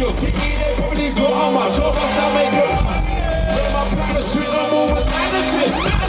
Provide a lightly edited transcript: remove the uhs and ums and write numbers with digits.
your city, they probably got on my job, I make it. Wear my parachute, I'm all with attitude.